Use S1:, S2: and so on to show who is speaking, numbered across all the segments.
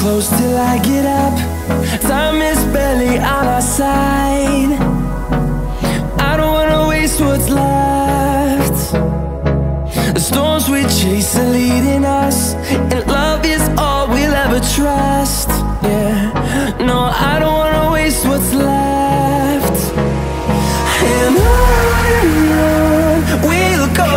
S1: close till I get up. Time is barely on our side. I don't wanna waste what's left. The storms we chase are leading us, and love is all we'll ever trust. Yeah, no, I don't wanna waste what's left. And on we'll go,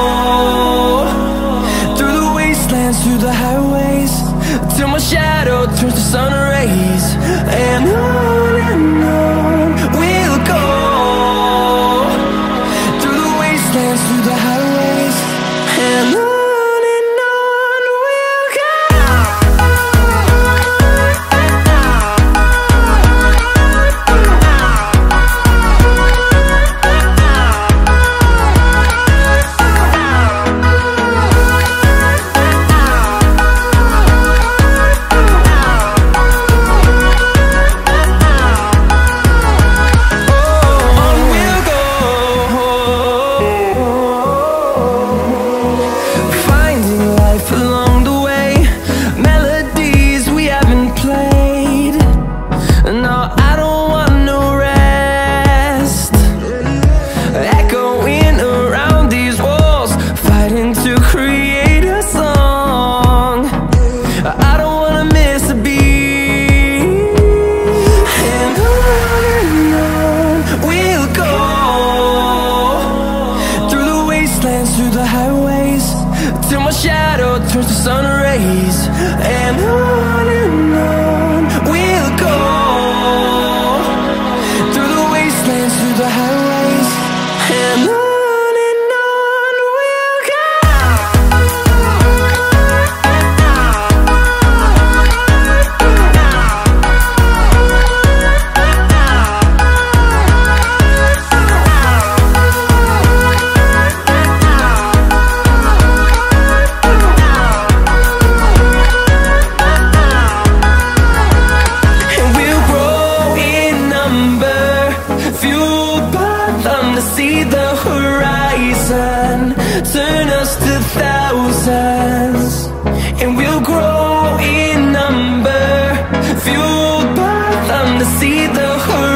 S1: through the wastelands, through the highways, till my shadow turns to sun rays. And on we'll go, through the wastelands, through the highways, and on we'll go. Through the highways, till my shadow turns to sun rays. And on we'll go, through the wastelands, through the highways, and on we'll go. See the horizon, turn us to thousands, and we'll grow in number, fueled by them to see the horizon.